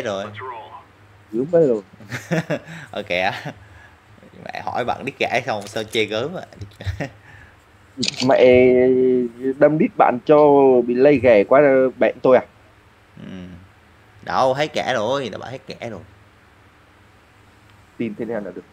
rồi. Gớm quá luôn. Ok á. Mẹ hỏi bạn đít gãy xong sao chê gớm à. Mẹ đâm đít bạn cho bị lây ghẻ quá bệnh tôi à? Đâu thấy kẻ rồi, đã bảo thấy kẻ rồi. Tin thế nào là được.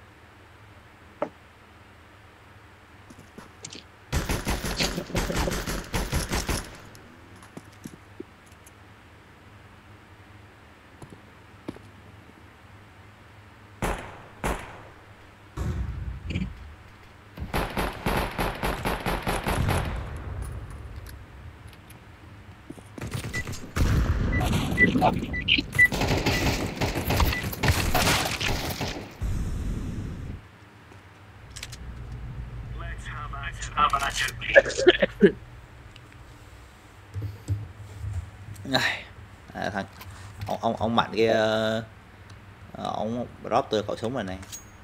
Thằng ông Mạnh kia ông drop tôi khẩu súng rồi này.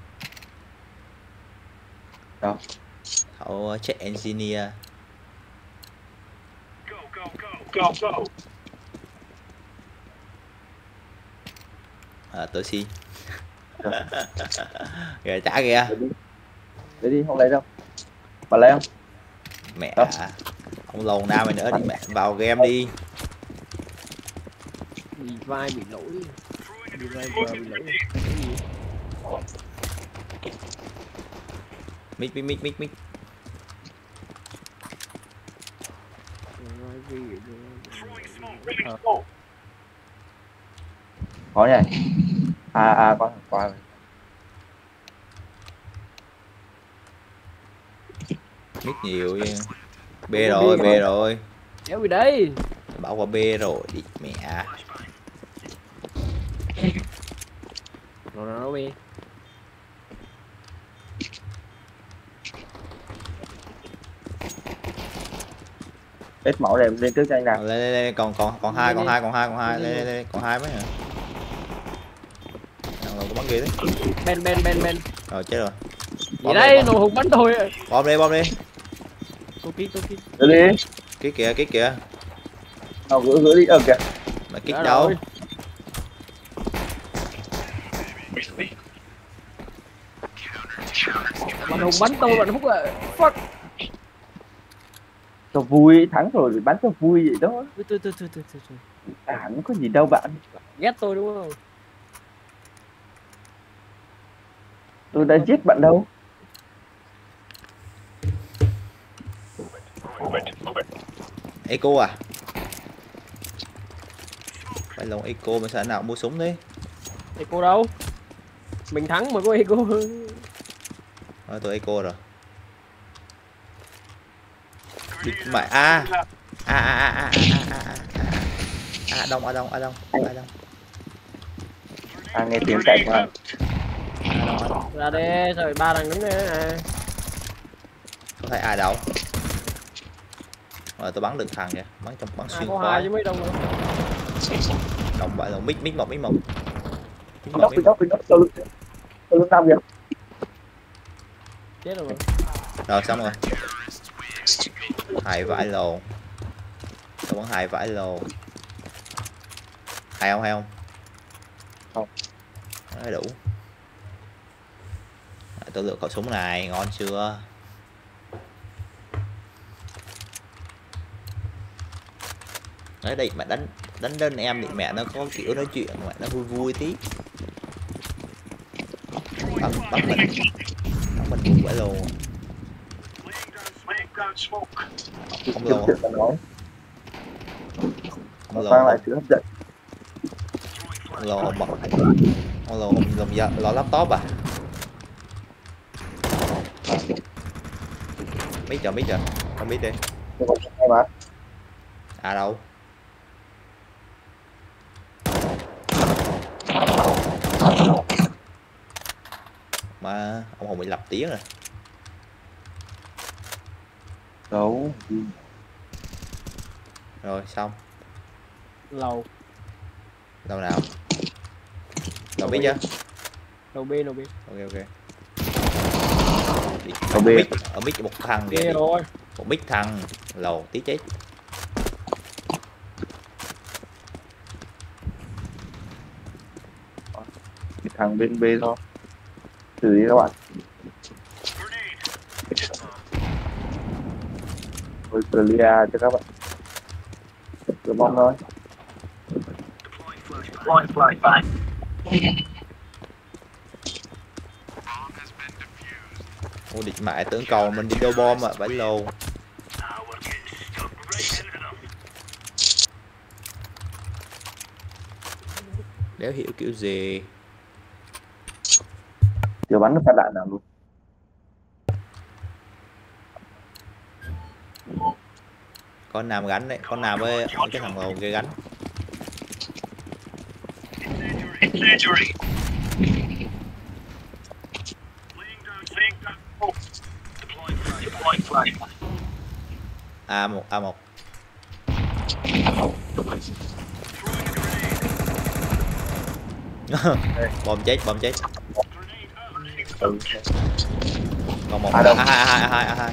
Đâu? Khẩu check engineer. Tôi xin. Kìa trả kìa. Để đi không lấy đâu. Bà lấy không? Mẹ à, ông lồn nam mày nữa đi mẹ vào game đi. Bị vai bị lỗi. Bị vai vừa bị lỗi. Mic. Có nhỉ? Có qua rồi. Mic nhiều chứ. B rồi. Kéo về đây. Bảo qua B rồi đi mẹ. Rồi nó B. Hết máu này lên trước cho anh nào. Lên còn hai lên còn hai mấy hả? Thằng có bắn kia đấy. Ben. Rồi chết rồi. Gì đây nổ hùng bắn tôi. Bom đi. Cô kít. Đi. Kít kìa. Nào gỡ đi kìa. Mà kít đâu? Bạn hùng bắn tôi bạn Phúc ạ. Fuck. Cho vui, thắng rồi bắn cho vui vậy đó. Thôi. Không có gì đâu bạn. Ghét tôi đúng không? Tôi đã giết bạn đâu. Eco à? Phải lồng Eco mà sao nào mua súng đấy? Eco đâu? Mình thắng mà có Eco. Thôi tôi Eco rồi. Đi mày a. Đông. Nghe tiếng chạy qua. Ra đây, rồi ba thằng đứng đây nè. Không thấy ai đâu. Rồi tôi bắn được thằng kìa, bắn xuyên có hai chứ mấy đông nữa. Đồng bại rồi, mít một. Đốc, tôi lúc nào kìa. Chết rồi. Rồi xong rồi. Hai vãi lồn. Tôi bắn hai vãi lồn. Hay không? Không. Nói đủ. Tôi lựa khẩu súng này, ngon chưa? Đấy đây mẹ đánh đơn em thì mẹ nó có kiểu nói chuyện mẹ nó vui tí. Bắn mình vui quả luôn. Không lồn. Không lại sự hấp dẫn. Không lồn lo laptop à? Mít rồi không biết đi. À đâu? Mà ông Hùng bị lập tiếng rồi. Đâu. Rồi xong. Lầu nào? Lầu biết chưa? Lầu B. Ok. Ở mít một thằng kìa. Rồi. Một mít thằng lầu tí chết. cái thằng bên B thôi. Thử đi các bạn. Tôi clear cho các bạn. Cứ bóng thôi. Ủa địch mẹ tưởng cầu mình đi đâu bom à, bãi lầu. Đéo hiểu kiểu gì. Chưa bắn được phát đạn nào luôn. Con Nam gánh đấy, con Nam với cái thằng lầu kia gánh. A1 A1. Bom chết, bom chết. Ừ. Còn một À đâu? A2.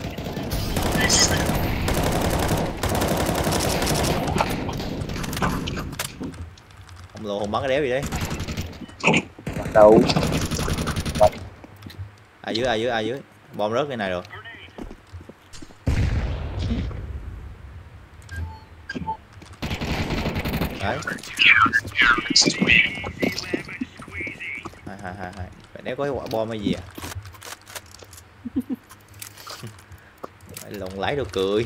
Không lộ, không bắn cái đéo gì đấy. Đâu? À dưới. Bom rớt cái này rồi. Đấy. Hai. Nếu có cái quả bom hay gì à? Lồng lái đồ cười.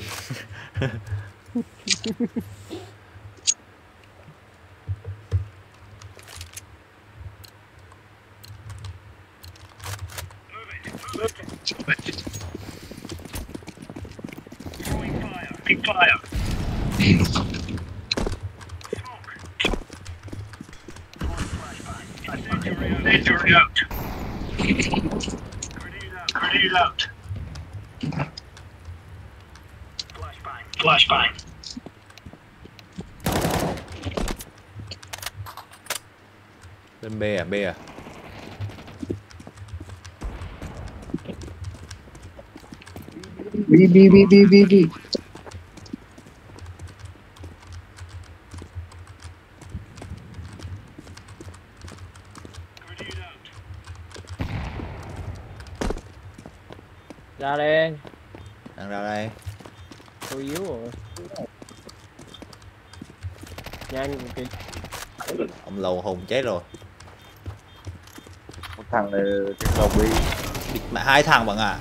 Flashbang. Bên B à, B à. Bi. Ra đi. Đang ra đây. Tôi yếu rồi. Nhanh kìa. Ông lầu hùng chết rồi. Một thằng trên lầu B. Địch mẹ hai thằng bạn à.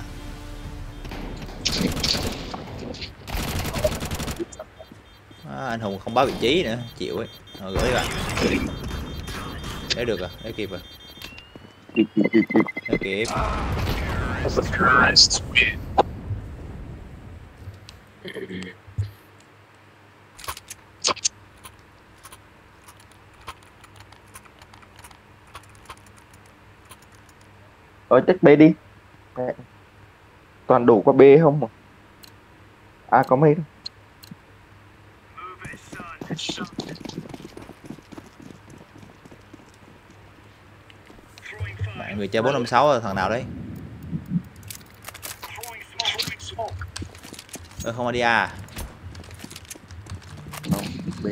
Anh Hùng không báo vị trí nữa, chịu ấy. Rồi gửi bạn. Để được à, để kịp à. Kịp. Để kịp. Check B đi. Toàn đủ qua B không mà. À có mấy đâu. Bạn người chơi 456 là thằng nào đấy? Không đi à? Không, B.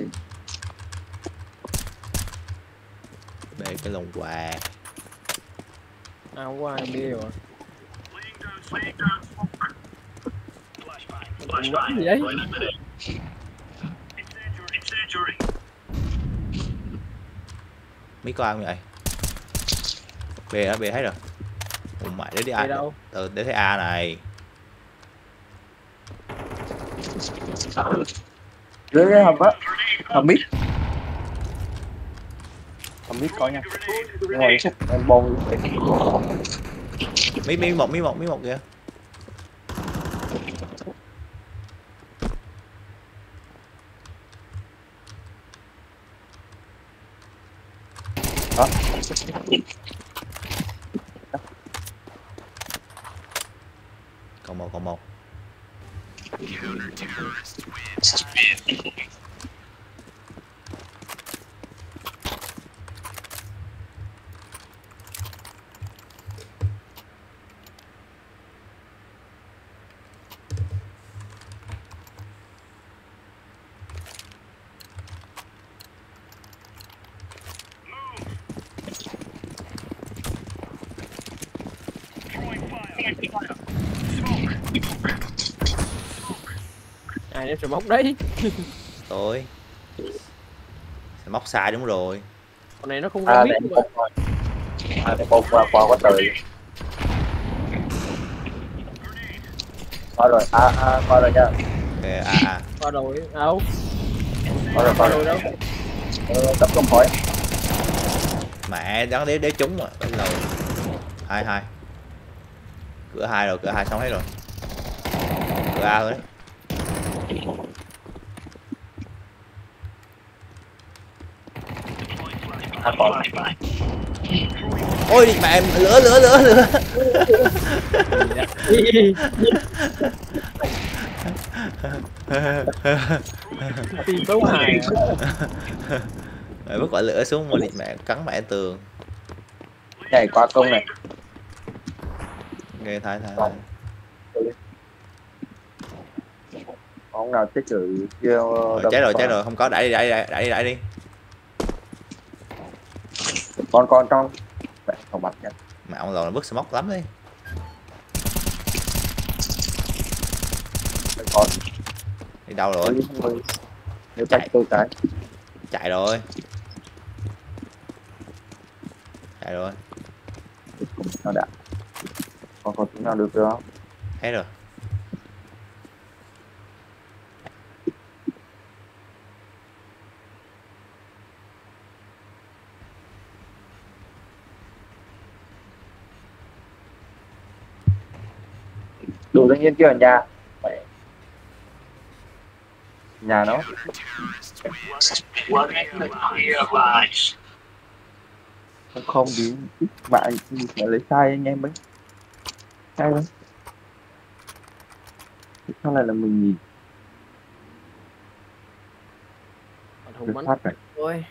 B cái lồng quà. Không có ai bia rồi. Flashbang. Gì đấy? Mấy con vậy? B á, B thấy rồi. Ủa mày để đi A. đâu? Từ để thấy A này. Dưới cái hầm á. Hầm mít. Hầm mít có nha. Ngồi xúc em bông. Mí một kìa. Đó. Còn một. Mày đem smoke đấy. Tôi móc sai đúng rồi. Con này nó không ra À mít để luôn một rồi. À để một qua qua có đời. Qua rồi. Qua rồi nha. Ok qua rồi đâu Qua qua rồi. rồi đâu. Tập công hỏi. mẹ đón đế trúng rồi bắt đầu. Hai cửa hai xong hết rồi. Cửa A thôi đấy. Còn. Ôi mẹ lửa Tìm tấu hài. mẹ vứt quả lửa xuống mà mẹ cắn mẹ tường. Nhảy qua công này. Nghe thay Ông nào chết chữ kia. cháy rồi không có đẩy đi. Con trong mẹ không bắt nha. Mà ông lò vứt smoke lắm đi. Con Đi đâu rồi? nếu chạy tôi cái Chạy rồi. nó đã con chúng nào được chưa? Hết rồi. Đủ tự nhiên chưa ở nhà nó không đi bạn mà lấy sai anh em ấy sai lắm sao lại là mình nhìn Thùng bắn phát này ôi.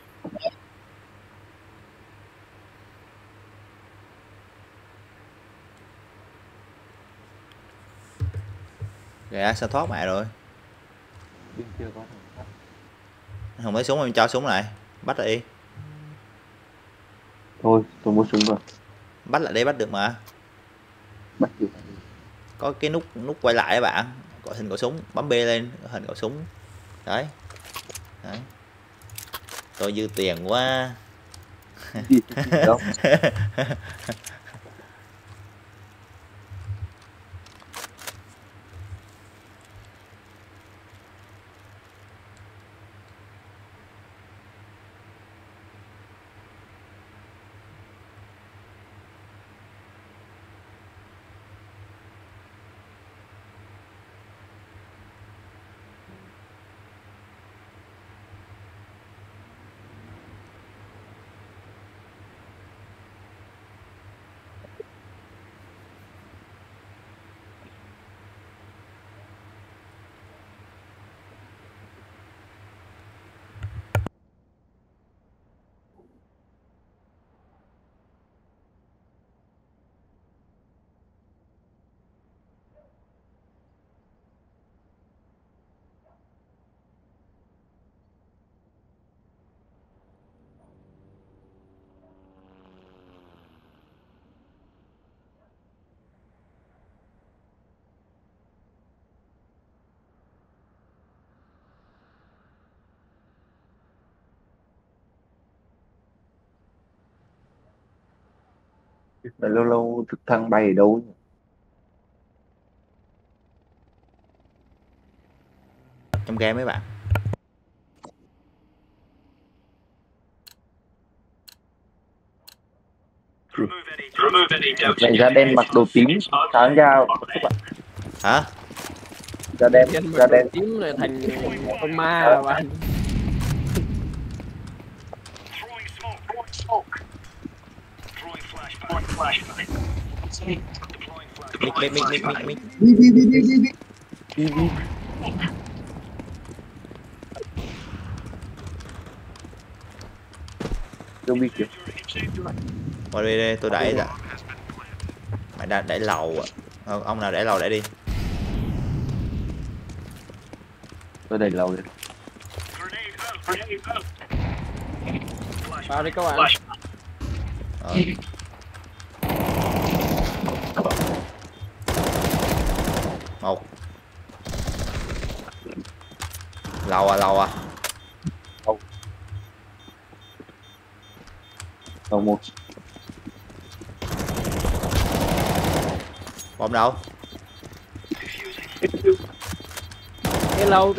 Kìa sao thoát mẹ rồi. bên kia có Không lấy súng em cho súng lại. Bắt lại đi. thôi tôi mua súng rồi Bắt lại đi bắt được mà. bắt được Có cái nút quay lại các bạn. Có hình khẩu súng bấm B lên hình khẩu súng. Đấy. Tôi dư tiền quá. gì đâu Mà lâu lâu thực thăng bay ở đâu nhỉ? Trong game mấy bạn. Mày da đen mặc đồ tím sáng ra Hả? da đen Tím này thành con ma rồi bạn. Mic. đi đâu biết kìa Qua đây tôi đẩy ra. Mày đã đẩy lầu à. Ông nào đẩy lầu đẩy đi. tôi đẩy lầu lên Vào đi các bạn. Một. Lâu à, lâu à. Đầu một. Bom đâu? Cái lâu.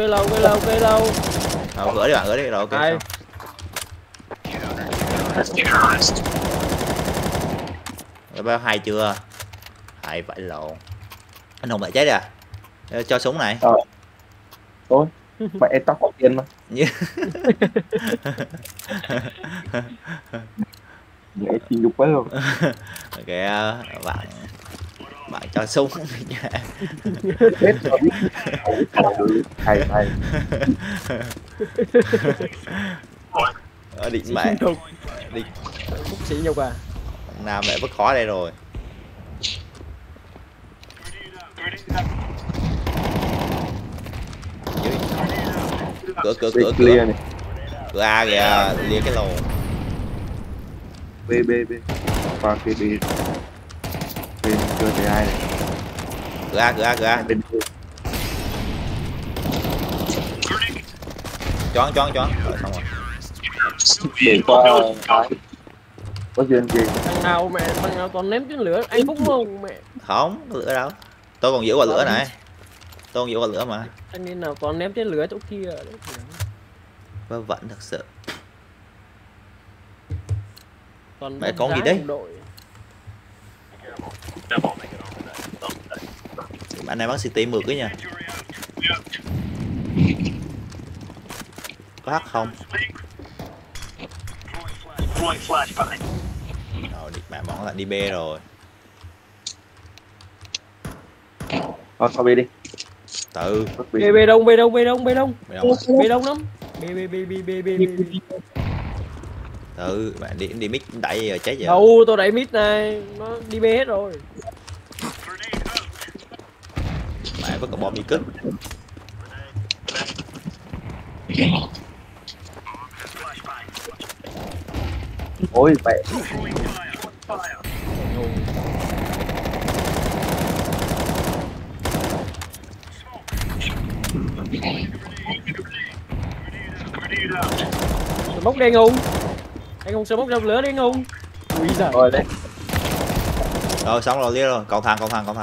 Gửi đi bạn, gửi đi rồi, ok. Đây. Rồi bao hay chưa? Hay vậy lộn. Anh Hùng lại chết à? Cho súng này. Thôi mẹ tao có tiền mà. Mẹ xin dục phải không? Ok, bạn cho súng. Hết rồi. Hay. Ở định mẹ. Định Phúc sĩ nhục à. Nam lại bất khó đây rồi. Cửa clear này. cửa A kìa, lia cái lồ. B qua cái B bên cơ thứ hai này. Cửa A Bên choáng rồi xong rồi. để qua có duyên gì. Thằng nào toàn ném tiếng lửa anh Phúc luôn mẹ. Không có lửa đâu, tôi còn giữ quả lửa này, tôi còn giữ quả lửa mà. Anh nên nào toàn ném tiếng lửa chỗ kia đấy. Vớ vẩn thật sự. Toàn mẹ bom con gì giá đấy? đồng đội. Bạn này bắn city mượt cái nha. Có hack không? Rồi mẹ món lại đi B rồi. Thôi sao B đi. Từ B đông mày đâu lắm. B. từ bạn đi mid đẩy giờ chết giờ. Đâu tôi đẩy mid này, nó đi B hết rồi. Mẹ có cả bom đi cất. Ôi mẹ. Bốc đi anh Hùng. Anh Hùng sơ bốc trong lửa đi anh Hùng. Ui giời. Rồi đây. Rồi xong rồi lia rồi, cầu thang.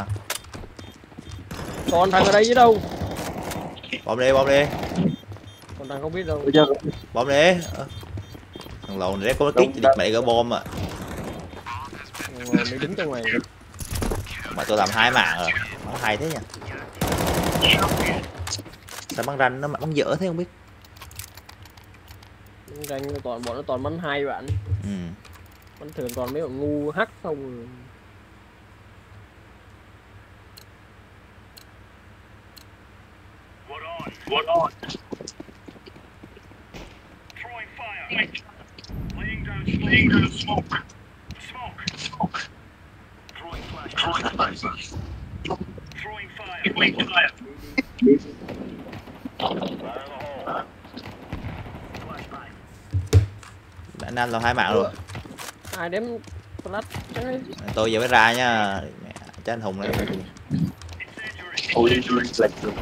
Còn thằng ở đây chứ đâu. Bom đi. Còn thằng không biết đâu. Bây giờ Bom đi. Thằng lầu này có cái kít mẹ gỡ bom à. Mày đứng trong ngoài. Mà tôi làm 2 mạng rồi, bắn hay thế nhỉ. Sao bắn ranh nó bắn dở thế không biết. Ranh bọn nó toàn bắn 2 bạn. Bắn thường toàn mấy bọn ngu hack không. What on? Throwing fire. Laying down smoke. Throwing flash. Throwing fire. Laying fire. Bạn Nam là 2 mạng rồi. Ai đếm flash đấy. Tôi giờ mới ra nha. Mẹ cho anh Hùng này. ôi lệch rồi.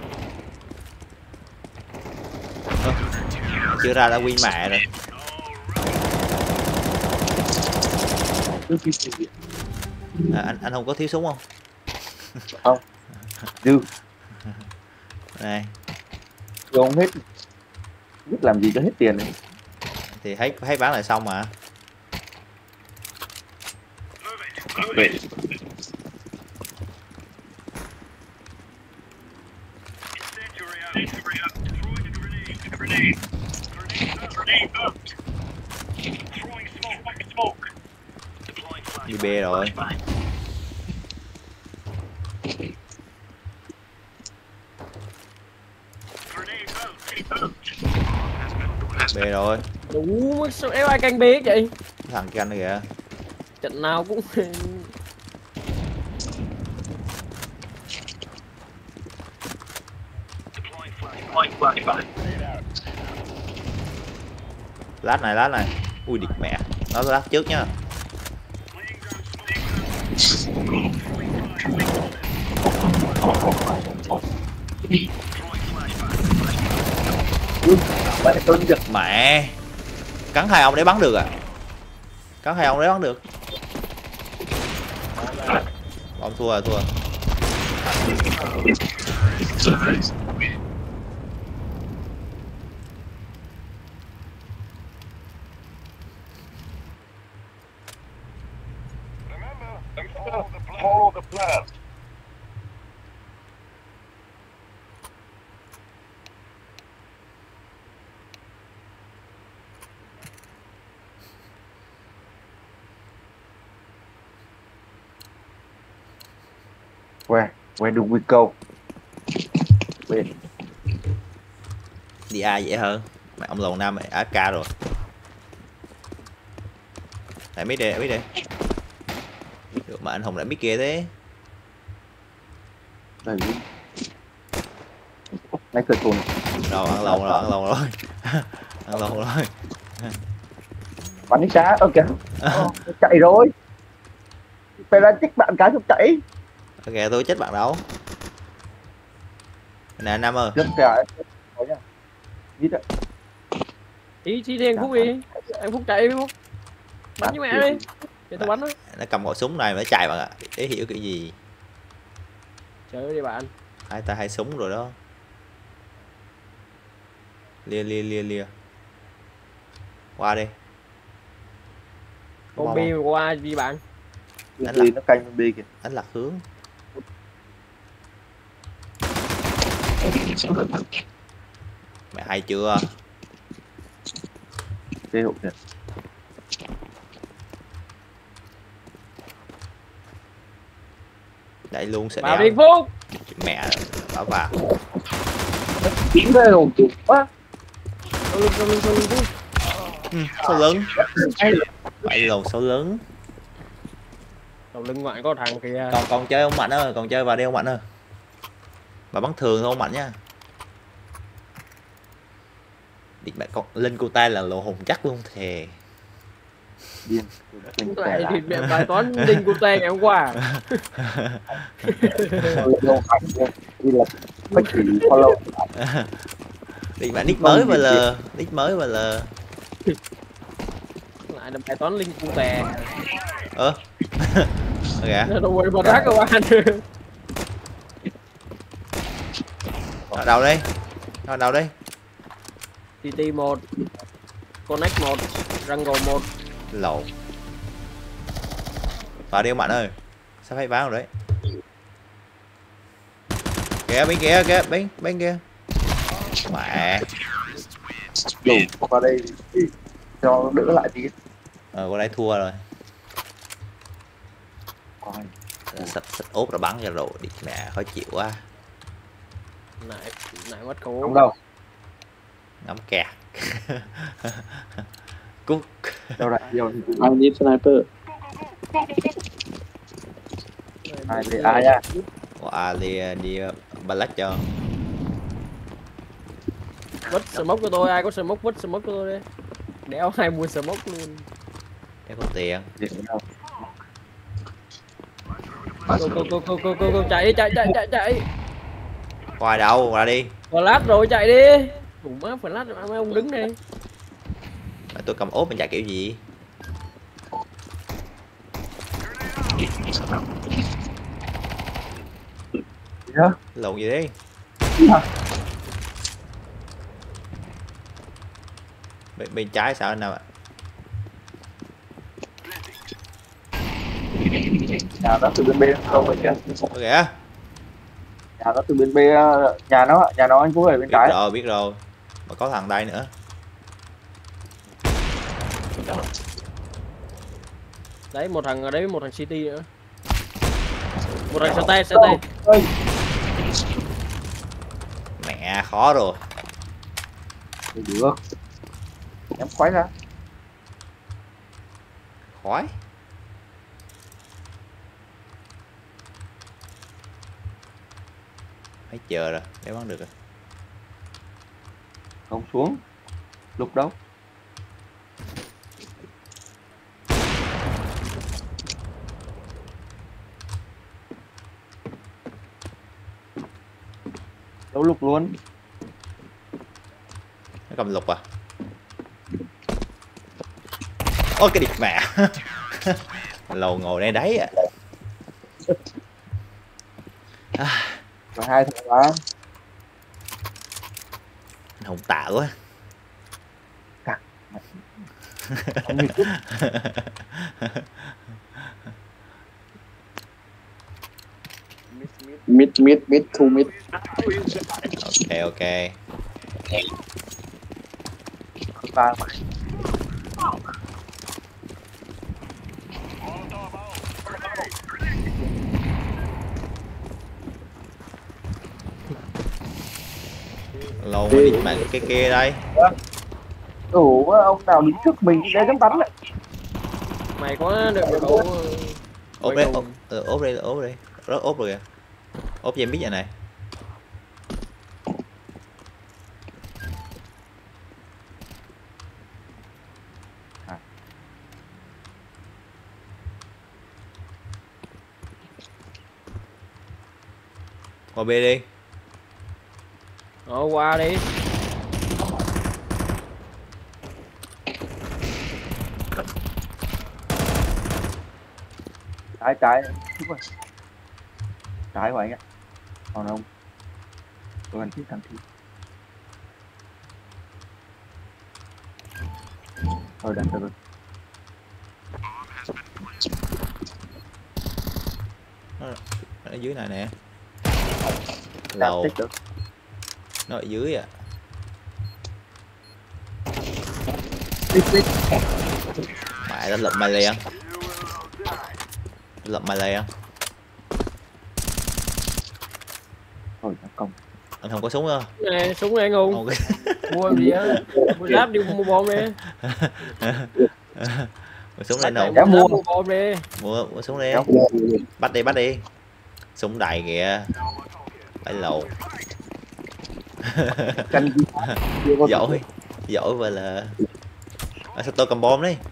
Chưa ra đã win mẹ rồi. Anh Hùng có thiếu súng không? Không. Dư. Này. Không hết. Biết làm gì cho hết tiền này. Thì thấy bán lại xong mà. Vậy. Đi B rồi. B rồi. Đủ sao éo ai canh B vậy? Thằng kia anh kìa. Trận nào cũng Lát này. Ui địt mẹ. Nó lát trước nhá. Bạn tôi được. Mẹ, cắn hai ông để bắn được à? Cắn hai ông để bắn được. Ông thua rồi, thua. Follow the plan. Where do we go? Bên. Đi A dễ hơn. Mẹ ông lầu nam AFK rồi. Lại mít đi, mít đi. Được mà anh Hùng lại mít kia thế. Đây. Lấy cửa tùn. Đâu ăn lầu rồi, ăn lầu rồi. Ăn lầu rồi. Bắn đi xa, ok. Chạy rồi. Phải ra chích bạn cái không chạy. Ok, tôi chết bạn đâu. Nè Nam ơi. Rất kìa. Có nhá. Biết đấy. Ý thì anh Phúc đi. Anh Phúc chạy đi Phúc. Bắn với mẹ đi. Để tôi bắn đó. Nó cầm khẩu súng này mà nó chạy bạn ạ. Để hiểu cái gì. Trời ơi đi bạn. Hai ta hai súng rồi đó. Lia. Qua đi. Con bi qua gì bạn. Đánh Đi nó canh bên bi kìa. Đánh lạc hướng. Mẹ hay chưa? Thế hộ kìa. Đẩy luôn sẽ Vào đéo. đi Phúc. Mẹ bảo vào. Kiếm đây rồi chụp quá. Sau lưng Phúc. Sau lưng. Phải lồn sau lưng. Sau lưng ngoại có thằng kìa. Còn chơi ông Mạnh ơi, còn chơi vào đi ông Mạnh ơi. Mà bắn thường thôi ông Mạnh nha. Địt mẹ con lên cô ta là lộ hồn chắc luôn thề. Điên. Lại thì mẹ bài toán đinh của tay ngày hôm qua. Đi là bất kỳ follow. Địt mẹ nick mới mà lờ, nick mới mà lờ. Lại là bài toán linh cu tè. Ok. Đâu quên mà rác các bạn. Ở đâu đây? Ở đâu đây? TT 1 Connect 1 Jungle 1. Lộn. Vào đi ông Mạnh ơi. Sắp hết báo rồi đấy. Kìa bên kia. Mẹ. Đủ qua đây cho đỡ lại tí. Qua đây thua rồi. Sắp ốp rồi bắn ra rồi. Đi mẹ khó chịu quá. Nãy mất khổ. Không đâu. Ngắm kẹt. Cút. Đâu lại nhiều. I need sniper. Ai về ai nha. Qua đi Black cho. Vứt smoke cho tôi, ai có smoke vứt smoke cho tôi đi. Đéo ai mua smoke luôn. Để có tiền. Go chạy. Qua đâu ra đi. Flash rồi chạy đi. Cùng má flash rồi mấy ông đứng đi. Mà tôi cầm ốp mình chạy kiểu gì? Lộn gì đi. Bên trái sao anh nào ạ? Nhà nó từ bên B không vậy kìa. Ok. Nhà nó từ bên B, nhà nó anh Phú ở bên trái. Biết rồi. Mà có thằng đây nữa. Đấy một thằng ở đấy, một thằng City nữa. Một thằng CT. Mẹ khó rồi. Được. Em khoái ra. Khói. Phải chờ rồi, để bắn được rồi. Không xuống. Lúc đâu? Đâu lục luôn. Nó cầm lục à? Ôi cái địt mẹ. Lầu ngồi đây đấy à. Mà hai thằng quá. Hùng tạ quá. Không biết chút. Mid, two mid. Ok ok. Ba Lầu mới địt mẹ cái kia đây. ủa ông nào đứng trước mình để dám bắn lại. Mày có được một cậu Ốp đấy, ốp đây, ốp đây. Rất ốp rồi kìa. Ốp em biết vậy này. Qua B đi. Qua đi. Trái đúng rồi. Trái của anh ạ. Còn ông tôi cần thiết thằng thiết. Thôi đặt rồi. Nó ở dưới này nè. Lầu. Nó ở dưới à. Mẹ nó lụm mày liền. Lụm mày liền. Thôi nó công. Anh không có súng không? Nè, súng này ngu. Okay. Mua gì á? Mua giáp đi mua bom đi. Mua súng lên Bắt đâu? mua bom đi. Mua súng đi. Bắt đi. Súng đầy kìa. Phải lầu. Giỏi vậy là. Sao tôi cầm bom đi.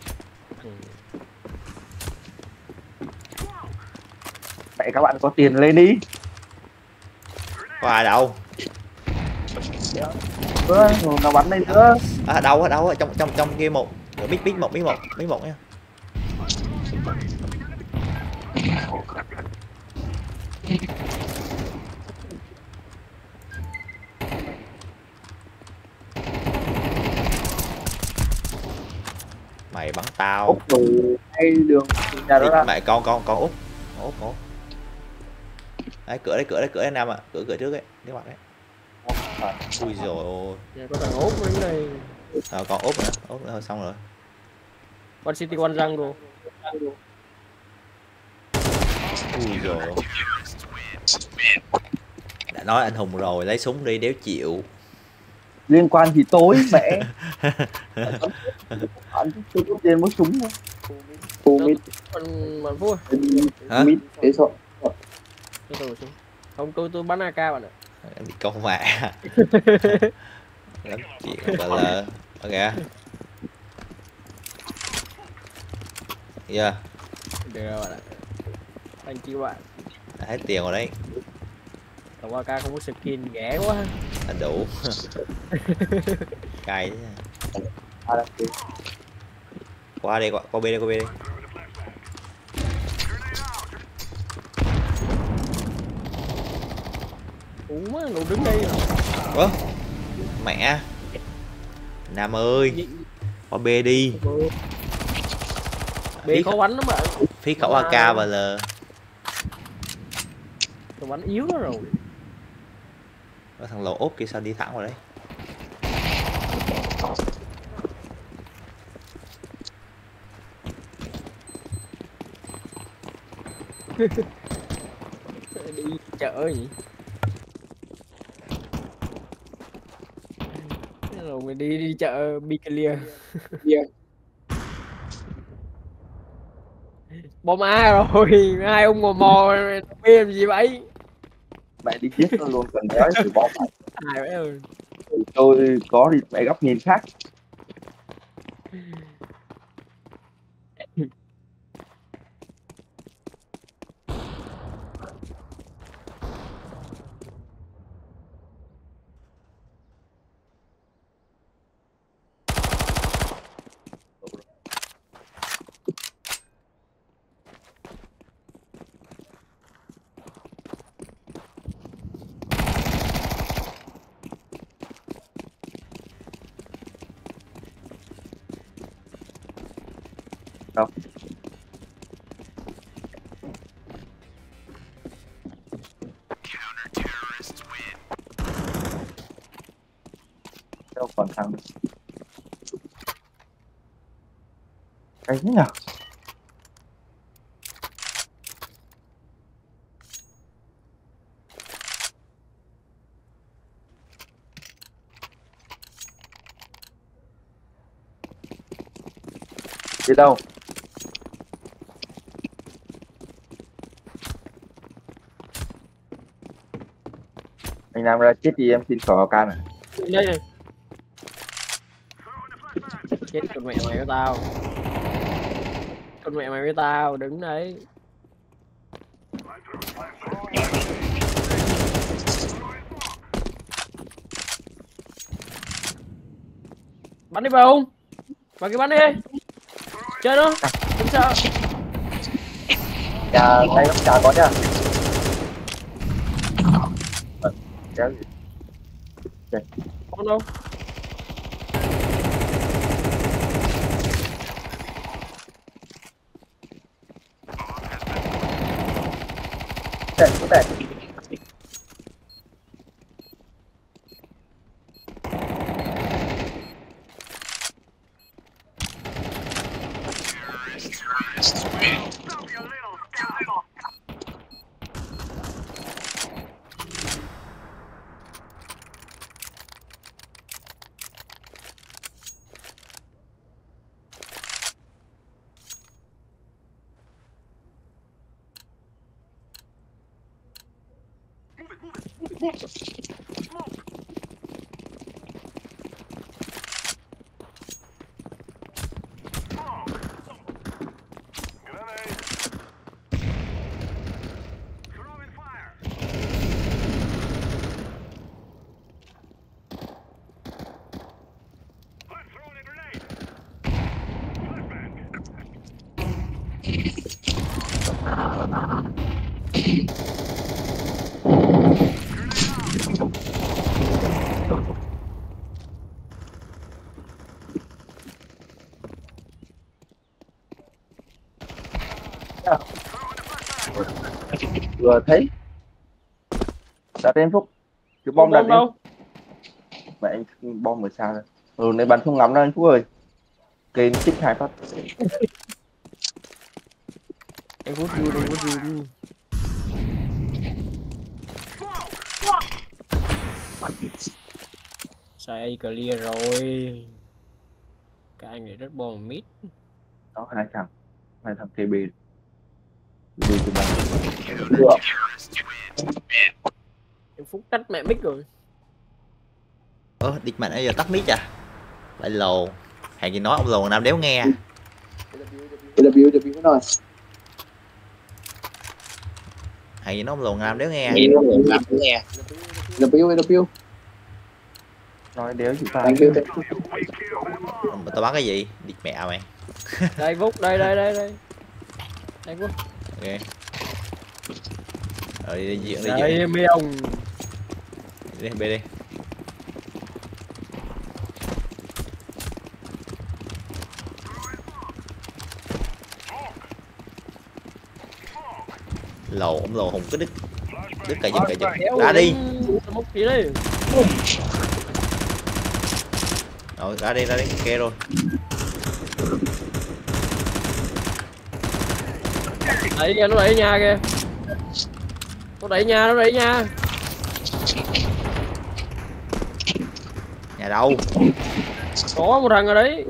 Mẹ các bạn có tiền lên đi. Có ai đâu? Nó bắn lên nữa. À đâu trong kia một. Biết một nha. Mày bắn tao. Úp hay đường nhà đó ra. Mẹ con úp. Úp. Đấy cửa đấy Nam ạ. Cửa trước ấy, cái mặt đấy. Ui giời ơi. Nhà có thằng ốp bên này. Còn ốp nữa thôi xong rồi. One City One răng rồi. Ui giời ơi. Đã nói anh Hùng rồi, lấy súng đi đéo chịu. Liên quan gì tối mẹ. Anh tôi có tiền mua súng không? Bạn Phú. Hả? Mid, thế sao? Không tôi bắn AK bạn ạ. Em bị con mẹ. Lắm chuyện bà lờ. Ok. Yeah. Được rồi bạn ạ. Anh chị bạn. Đã hết tiền rồi đấy. Còn AK không có skin ghẻ quá. Anh đủ. Cay chứ. Qua B đi. Ủa nó đứng đây rồi. Ủa? Mẹ. Nam ơi. Qua B đi. B khó bắn lắm bạn. Phí khẩu AK và L. Tôi bắn yếu quá rồi. Có thằng lỗ ốp kia sao đi thẳng vào đấy. Đi chợ gì? Rồi mình đi chợ Biclia. Yeah. Bom A rồi, hai ông mò em gì vậy? Mẹ đi giết nó luôn cần đéo sự bỏ phải. Ai vậy ơi. Tôi có thì mẹ góc nhìn khác. Đâu? Đâu còn thằng cái thế nào? Đi đâu? Anh Nam ra chết đi em xin khẩu can à? Đây này. Chết con mẹ mày với tao. Con mẹ mày với tao, đứng đấy. Bắn đi vào. Vào cái bắn đi. Chơi nó. Không sao. Nhà ngay góc trà có nhá. Kéo gì? Không đâu. Có thể. Vừa thấy đã đến phút cái bom đặt đâu? mẹ anh bom ở xa rồi. Ừ này bắn không ngắm đâu anh Phúc ơi, kênh chích 2 phát. Anh Phúc vui, anh Phúc vui. Sai clear rồi. Các anh này rất bom mít. Đó hai thằng KB đi từ bàn. Anh Phúc tắt mẹ mic rồi. Địch mạnh bây giờ tắt mic à? Lại lồ. Hàng gì nói ông lồ Nam đéo nghe. W nói. Hàng gì nói ông lồ Nam đéo nghe. W. Nói đéo chịu Thank pha. you. Tao bắn cái gì? Địch mẹ mày. Đây Phúc, đây. Đây Phúc. Ok. Rồi đi diện đi Đây diện. mấy ông. Đi bê đi. Lồ ông lồ hùng cái đứt cả giật ra đi. Múc gì đi. Rồi ra đi kia rồi. Đẩy kìa, nó đẩy nhà kìa. Nó đẩy nhà. Nhà đâu? Có một thằng ở đấy.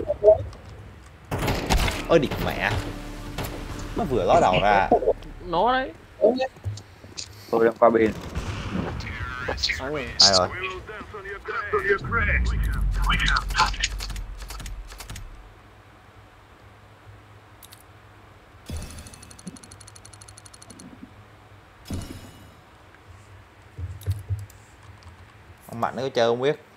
Ôi địt mẹ. Nó vừa ló đầu ra. Nó đấy. Tôi đang qua bên. Thằng rồi. Ai rồi? Ông Mạnh nó có chơi không biết.